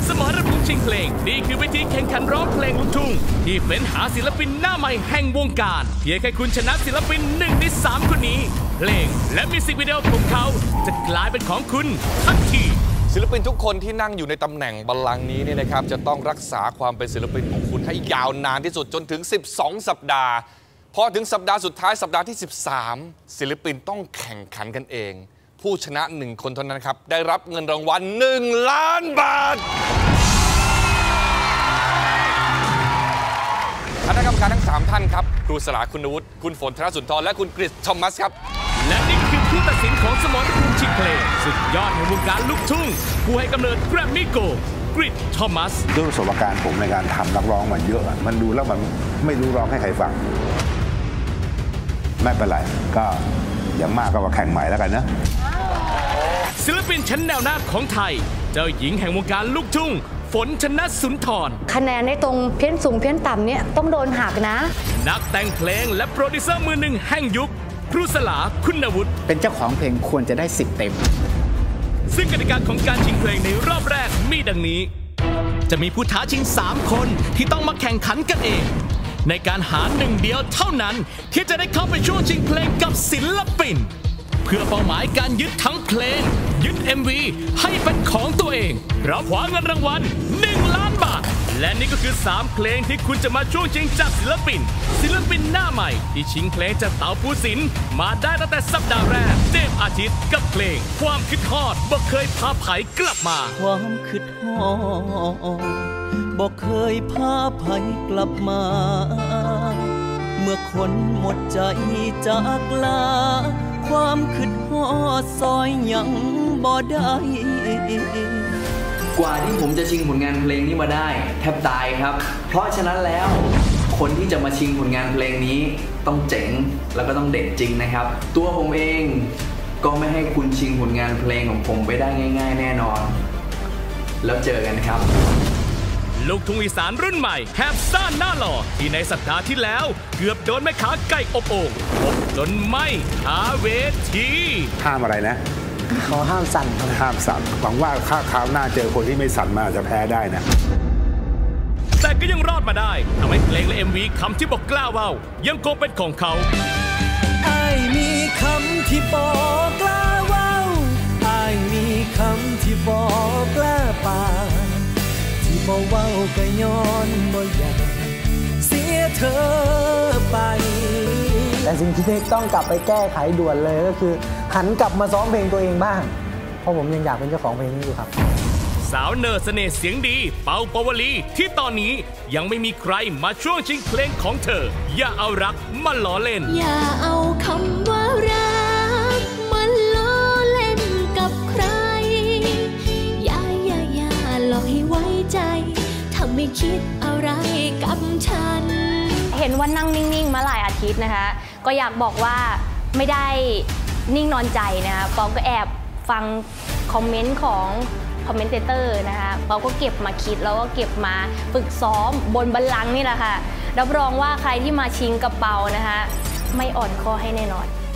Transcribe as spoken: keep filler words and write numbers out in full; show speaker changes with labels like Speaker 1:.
Speaker 1: สมรภูมิชิงเพลงนี่คือเวทีแข่งขันร้องเพลงลูกทุ่งที่เฟ้นหาศิลปินหน้าใหม่แห่งวงการเพียงแค่คุณชนะศิลปินหนึ่งในสามคนนี้เพลงและมิวสิกวิดีโอของเขาจะกลายเป็นของคุณทันที
Speaker 2: ศิลปินทุกคนที่นั่งอยู่ในตำแหน่งบัลลังก์นี้เนี่ยนะครับจะต้องรักษาความเป็นศิลปินของคุณให้ยาวนานที่สุดจนถึงสิบสองสัปดาห์พอถึงสัปดาห์สุดท้ายสัปดาห์ที่สิบสามศิลปินต้องแข่งขันกันเองผู้ชนะหนึ่งคนเท่านั้นครับได้รับเงินรางวัลหนึ่งล้านบาทคณะกรรมการทั้งสามท่านครับครูสลาคุณวุฒิคุณฝนธนสุนทรและคุณกฤษทอมัสครับ
Speaker 1: และนี่คือผู้ตัดสินของสมรภูมิชิงเพลงสุดยอดแห่งวงการลูกทุ่งผู้ให้กำเนิดแกรมมี่โกลด์กฤษทอมัส
Speaker 3: ด้วยประสบการณ์ผมในการทำนักร้องมาเยอะมันดูแล้วมันไม่รู้ร้องให้ใครฟังไม่เป็นไรก็อย่างมากก็มาแข่งใหม่แล้วกันนะ
Speaker 1: ศิลปินชั้นแนวหน้าของไทยเจ้าหญิงแห่งวงการลูกทุ่งฝนชนสุนทร
Speaker 4: คะแนนในตรงเพี้ยนสูงเพี้ยนต่ำเนี่ยต้องโดนหักนะ
Speaker 1: นักแต่งเพลงและโปรดิวเซอร์มือหนึ่งแห่งยุคครูสลาคุณวุฒิ
Speaker 5: เป็นเจ้าของเพลงควรจะได้สิบเต็ม
Speaker 1: ซึ่งกติกาของการชิงเพลงในรอบแรกมีดังนี้จะมีผู้ท้าชิงสามคนที่ต้องมาแข่งขันกันเองในการหาหนึ่งเดียวเท่านั้นที่จะได้เข้าไปช่วงชิงเพลงกับศิลปินเพื่อเป้าหมายการยึดทั้งเพลงยึด เอ็ม วี ให้เป็นของตัวเองเราคว้าเงินรางวัลหนึ่งล้านบาทและนี่ก็คือสามเพลงที่คุณจะมาช่วงชิงจากศิลปินศิลปินหน้าใหม่ที่ชิงเพลงจากเต๋าภูสินทร์มาได้ตั้งแต่สัปดาห์แรกเจมส์อาทิตย์กับเพลงความคิดฮอดบ่เคยพาไผกลับมา
Speaker 6: ความคิดฮอดบ่เคยพาไผกลับมาเมื่อคนหมดใจจากลาความคิดฮอดซอยยังบ่ได้
Speaker 7: กว่าที่ผมจะชิงผลงานเพลงนี้มาได้แทบตายครับเพราะฉะนั้นแล้วคนที่จะมาชิงผลงานเพลงนี้ต้องเจ๋งแล้วก็ต้องเด็ดจริงนะครับตัวผมเองก็ไม่ให้คุณชิงผลงานเพลงของผมไปได้ง่ายๆแน่นอนแล้วเจอกันครับ
Speaker 1: ลูกทุ่งอีสานรุ่นใหม่แฮปซ่าหน้าหล่อที่ในสัปดาห์ที่แล้วเกือบโดนแม่ค้าไก่อบโอ่งอบจนไหม้คาเวที
Speaker 3: ห้ามอะไรนะ
Speaker 5: เขาห้ามสั่นครับ
Speaker 3: ห้ามสั่นหวังว่าข้าคราวหน้าเจอคนที่ไม่สั่นมาจะแพ้ได้นะ
Speaker 1: แต่ก็ยังรอดมาได้ทำให้เพลงและ เอ็ม วี คำที่บอกกล้าว่าวยังคงเป็นของเขา
Speaker 6: ไอ้มีคำที่บอกกล้าว่าวไอ้มีคำที่บอกกล้าปาที่บอกว่าวก็ย้อนบ่อยากเสียเธอไป
Speaker 5: แต่สิ่งที่ต้องกลับไปแก้ไขด่วนเลยก็คือหันกลับมาซ้อมเพลงตัวเองบ้างเพราะผมยังอยากเป็นเจ้าของเพลงนี้อยู่ครับ
Speaker 1: สาวเนอร์เสน่ห์เสียงดีเปาปวลีที่ตอนนี้ยังไม่มีใครมาช่วงชิงเพลงของเธออย่าเอารักมาล้อเล่น
Speaker 8: อย่าเอาคำว่ารักมาล้อเล่นกับใครอย่าอย่าอย่าหลอกให้ไว้ใจถ้าไม่คิดอะไรกับฉัน
Speaker 4: เห็นว่านั่งนิ่งๆมาหลายอาทิตย์นะคะก็อยากบอกว่าไม่ได้นิ่งนอนใจนะคะปอก็แอบฟังคอมเมนต์ของคอมเมนเตอร์นะคะปอก็เก็บมาคิดแล้วก็เก็บมาฝึกซ้อมบนบัลลังก์นี่แหละค่ะรับรองว่าใครที่มาชิงกับเปานะคะไม่อ่อนข้อให้แน่นอน